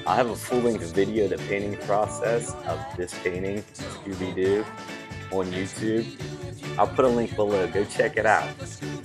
I have a full-length video of the painting process of this painting, Scooby Doo, on YouTube. I'll put a link below. Go check it out.